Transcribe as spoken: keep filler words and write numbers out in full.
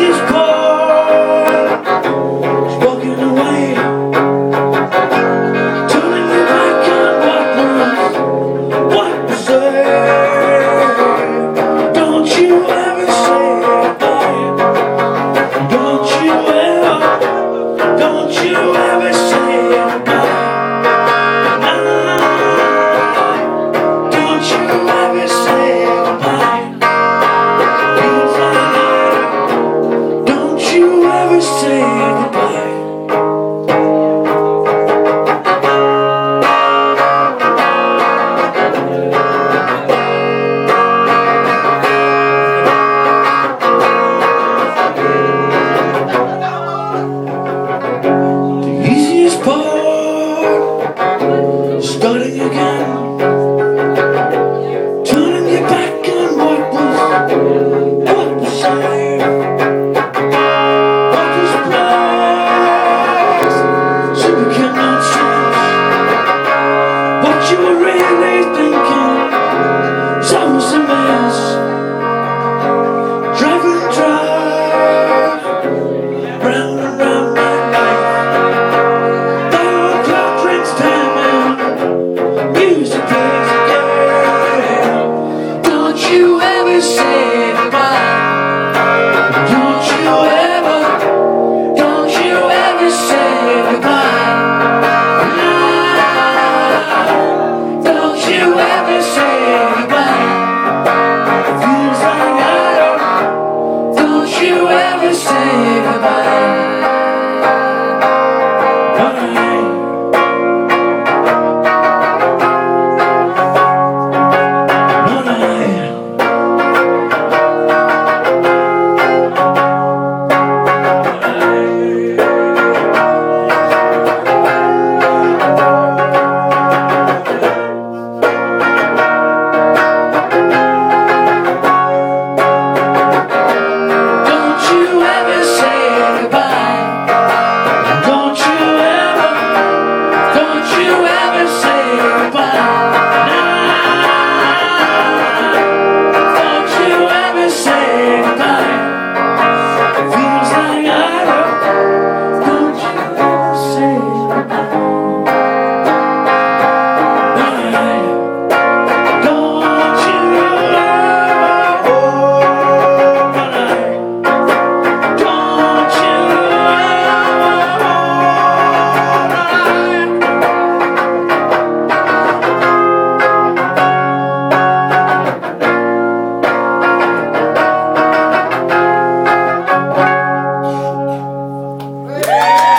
easiest part is walking away, turning your back on what was, what was there. Don't you ever say goodbye. Don't you ever, don't you ever say goodbye. Don't you ever say goodbye. Don't you ever say goodbye. The easiest part is starting again, turning your back on what was, what was there. What was blessed, so we cannot change. What you were really thinking is I was a mess. Drive and drive, round and round my life. That old clock rings time and music plays again. Don't you ever say goodbye. Don't you ever, don't you ever say goodbye. Don't you ever say goodbye. Feels like I don't, don't you ever say goodbye. Bye. Don't you ever say goodbye. Don't you ever, don't you ever say goodbye. Don't you ever say goodbye. Feels like I don't, don't you ever say goodbye. Don't you ever, oh, don't you ever.